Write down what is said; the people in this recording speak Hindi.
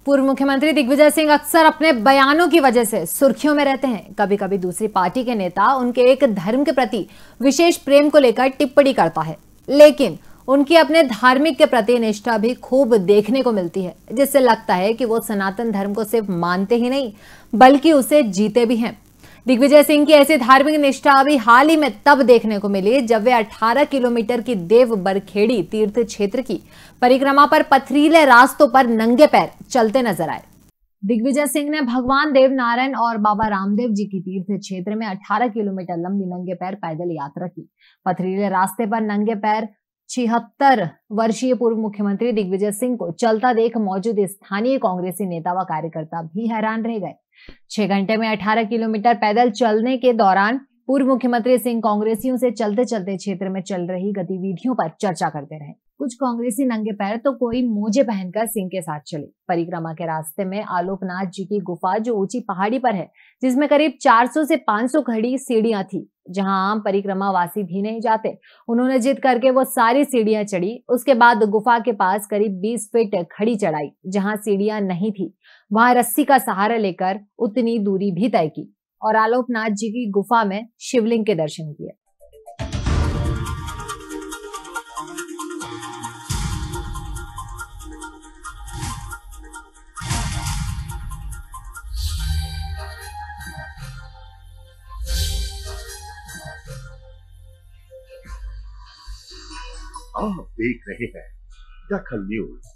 पूर्व मुख्यमंत्री दिग्विजय सिंह अक्सर अपने बयानों की वजह से सुर्खियों में रहते हैं। कभी कभी दूसरी पार्टी के नेता उनके एक धर्म के प्रति विशेष प्रेम को लेकर टिप्पणी करता है, लेकिन उनकी अपने धार्मिक के प्रति निष्ठा भी खूब देखने को मिलती है, जिससे लगता है कि वो सनातन धर्म को सिर्फ मानते ही नहीं बल्कि उसे जीते भी हैं। दिग्विजय सिंह की ऐसी धार्मिक निष्ठा अभी हाल ही में तब देखने को मिली जब वे 18 किलोमीटर की देव बरखेड़ी तीर्थ क्षेत्र की परिक्रमा पर पथरीले रास्तों पर नंगे पैर चलते नजर आए। दिग्विजय सिंह ने भगवान देव नारायण और बाबा रामदेव जी की तीर्थ क्षेत्र में 18 किलोमीटर लंबी नंगे पैर पैदल यात्रा की। पथरीले रास्ते पर नंगे पैर 76 वर्षीय पूर्व मुख्यमंत्री दिग्विजय सिंह को चलता देख मौजूद स्थानीय कांग्रेसी नेता व कार्यकर्ता भी हैरान रह गए। 6 घंटे में 18 किलोमीटर पैदल चलने के दौरान पूर्व मुख्यमंत्री सिंह कांग्रेसियों से चलते चलते क्षेत्र में चल रही गतिविधियों पर चर्चा करते रहे। कुछ कांग्रेसी नंगे पैर तो कोई मोजे पहनकर सिंह के साथ चले। परिक्रमा के रास्ते में आलोकनाथ जी की गुफा जो ऊंची पहाड़ी पर है, जिसमें करीब 400 से 500 खड़ी सीढ़ियां थी, जहां आम परिक्रमा वासी भी नहीं जाते। उन्होंने जिद करके वो सारी सीढ़ियां चढ़ी। उसके बाद गुफा के पास करीब 20 फीट खड़ी चढ़ाई, जहां सीढ़ियां नहीं थी वहां रस्सी का सहारा लेकर उतनी दूरी भी तय की और आलोकनाथ जी की गुफा में शिवलिंग के दर्शन किए। आप देख रहे हैं दखल न्यूज।